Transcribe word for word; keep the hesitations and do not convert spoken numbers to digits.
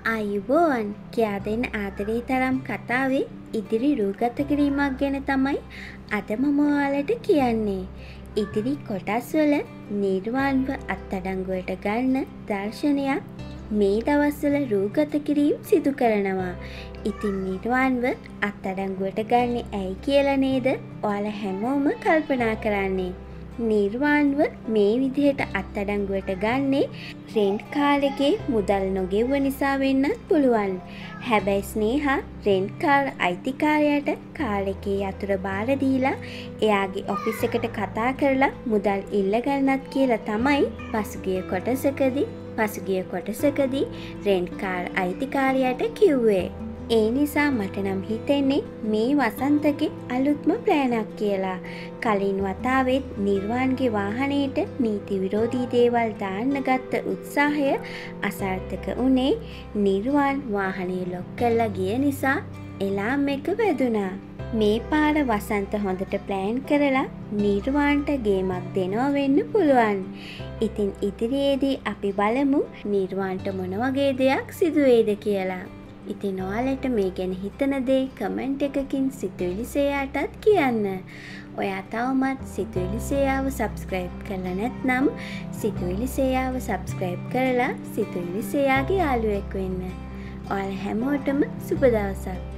ආයුබෝවන් කියා දෙන්න ආදරේ තරම් කතාවේ ඉදිරි රූගත කිරීමක් ගැන තමයි අද මම ඔයාලට කියන්නේ. ඉදිරි කොටස් වල නිර්වාණව අත්අඩංගුවට ගන්න දර්ශනයක් මේ දවස්වල රූගත කිරීම සිදු කරනවා. ඉතින් නිර්වාණව අත්අඩංගුවට ගන්න ඇයි කියලා නේද ඔයාලා හැමෝම කල්පනා කරන්නේ. නිර්වාණව මේ විදිහට අත්අඩංගුවට ගන්නේ රෙන්ට් කාර් එකේ මුදල් නොගෙව්ව නිසා වෙන්නත් පුළුවන්. හැබැයි ස්නේහා රෙන්ට් කාර් අයිතිකාරයාට කාර් එකේ යතුරු බාර දීලා එයාගේ ඔෆිස් එකට කතා කරලා මුදල් ඉල්ලගන්නත් කියලා තමයි පසුගිය කොටසකදී පසුගිය කොටසකදී රෙන්ට් කාර් අයිතිකාරයාට කිව්වේ. ඒ නිසා මට නම් හිතෙන්නේ මේ වසන්තගේ අලුත්ම ප්ලෑනක් කියලා. කලින් වතාවෙත් නිර්වාන්ගේ වාහනේට නීති විරෝධී දේවල් දාන්න ගත්ත උත්සාහය අසාර්ථක වුණේ නිර්වාන් වාහනේ ලොක් කරලා ගිය නිසා එලාම් එක වැදුනා. මේ පාර වසන්ත හොඳට ප්ලෑන් කරලා නිර්වාන්ට ගේමක් දෙනවා වෙන්න පුළුවන්. ඉතින් ඉදිරියේදී අපි බලමු නිර්වාන්ට මොන වගේ දෙයක් සිදු වෙයිද කියලා. ඉතින් ඔයාලට මේ ගැන හිතන දේ කමෙන්ට් එකකින් සිතුවිලි සේයාටත් කියන්න. ඔයා තවමත් සිතුවිලි සේයාව සබ්ස්ක්‍රයිබ් කරලා නැත්නම් සිතුවිලි සේයාව සබ්ස්ක්‍රයිබ් කරලා සිතුවිලි සේයාගේ යාළුවෙක් වෙන්න. ඔයාලා හැමෝටම සුබ දවසක්.